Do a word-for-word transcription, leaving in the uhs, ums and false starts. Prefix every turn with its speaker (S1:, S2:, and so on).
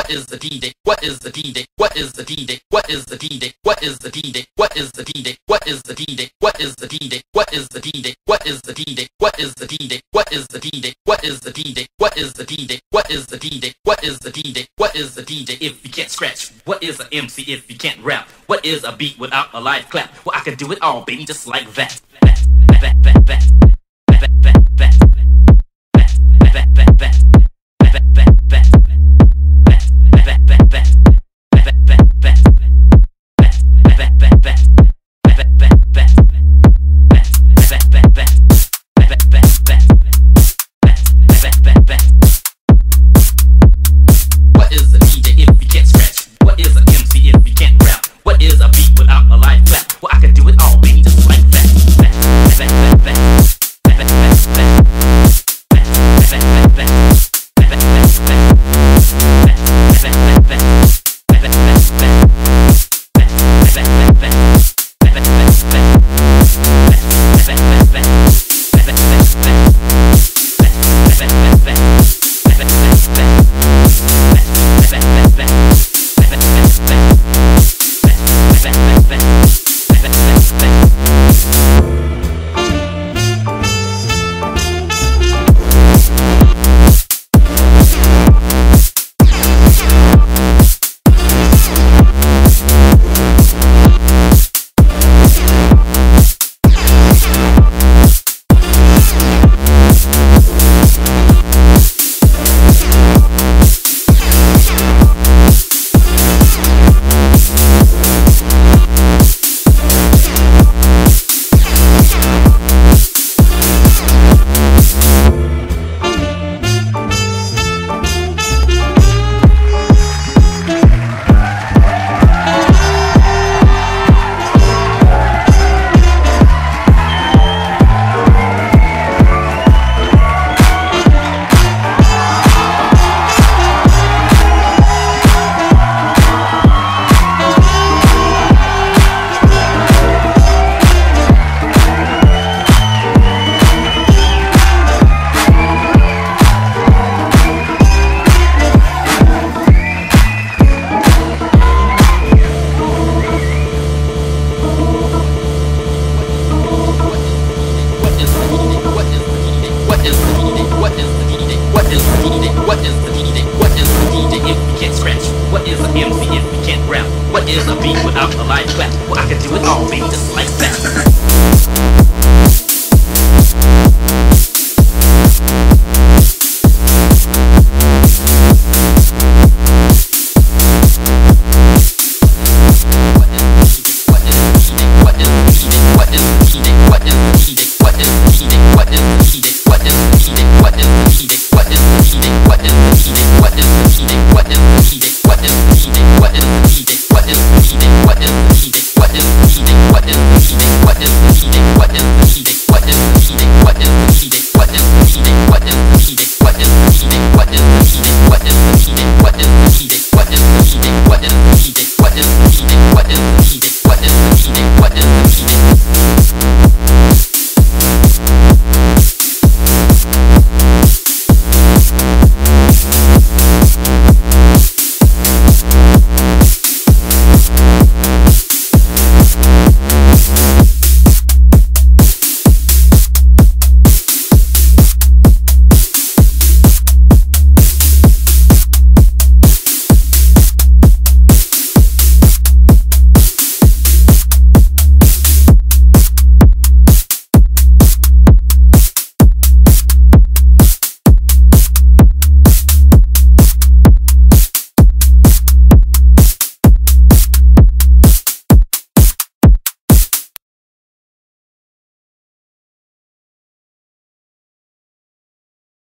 S1: What is the D-Day? What is the D-Day? What is the D-Day? What is the D-Day? What is the D-Day? What is the D-Day? What is the D-Day? What is the D-Day? What is the D-Day? What is the D-Day? What is the D-Day? What is the D-Day? What is the D-Day? What is the D-Day? What is the D-Day? What is the D-Day? What is the D-Day?
S2: If you can't scratch, what is an M C if you can't rap? What is a beat without a live clap? Well, I can do it all, baby, just like that. That, that, that, that. That, that, that. That, that, that. That, that, that. What is a D J if you can't scratch? What is an M C if you can't rap? What is a beat without a live clap? Well, I can do it all, baby, just like that. That, that, that, that. That, that, that. That, that, that. What is a beat without a live clap? Well, I can do it all, baby, just like that.